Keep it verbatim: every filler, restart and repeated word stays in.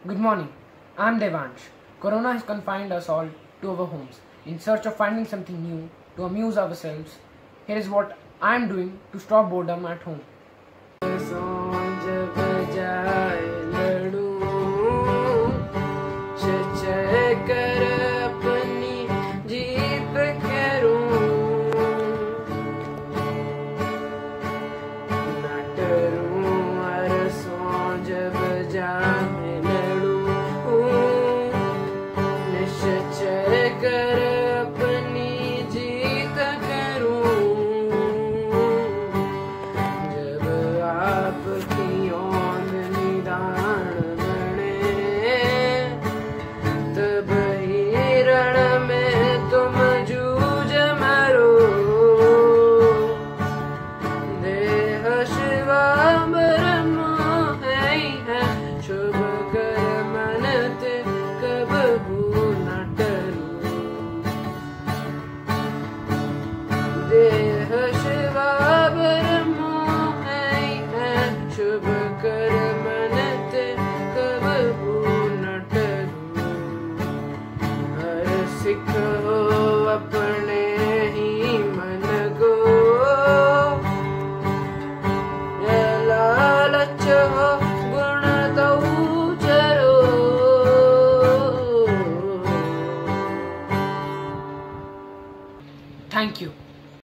Good morning. I'm Devansh. Corona has confined us all to our homes in search of finding something new to amuse ourselves. Here is what I'm doing to stop boredom at home. सिखो अपने ही मन को, ये लालच हो